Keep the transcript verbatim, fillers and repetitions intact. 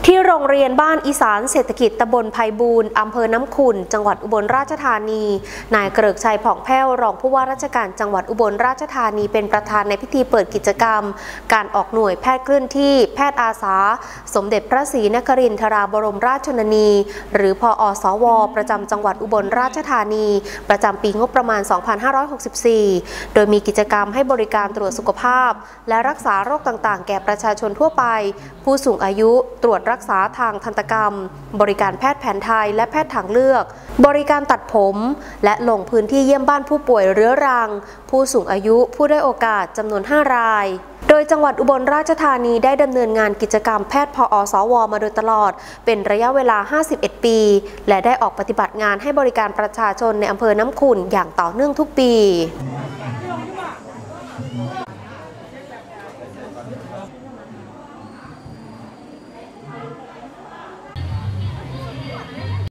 ที่โรงเรียนบ้านอีสานเศรษฐกิจตำบลไพบูลย์อำเภอน้ำขุ่นจังหวัดอุบลราชธานีนายเกริกชัยผ่องแผ้วรองผู้ว่าราชการจังหวัดอุบลราชธานีเป็นประธานในพิธีเปิดกิจกรรมการออกหน่วยแพทย์เคลื่อนที่แพทย์อาสาสมเด็จพระศรีนครินทราบรมราชชนนีหรือพอสวประจำจังหวัดอุบลราชธานีประจำปีงบประมาณ สองพันห้าร้อยหกสิบสี่ โดยมีกิจกรรมให้บริการตรวจสุขภาพและรักษาโรคต่างๆแก่ประชาชนทั่วไปผู้สูงอายุตรวจรักษาทางทันตกรรมบริการแพทย์แผนไทยและแพทย์ทางเลือกบริการตัดผมและลงพื้นที่เยี่ยมบ้านผู้ป่วยเรื้อรังผู้สูงอายุผู้ได้โอกาสจำนวนห้ารายโดยจังหวัดอุบลราชธานีได้ดำเนินงานกิจกรรมแพทย์พอสวมาโดยตลอดเป็นระยะเวลาห้าสิบเอ็ดปีและได้ออกปฏิบัติงานให้บริการประชาชนในอำเภอน้ำขุ่นอย่างต่อเนื่องทุกปี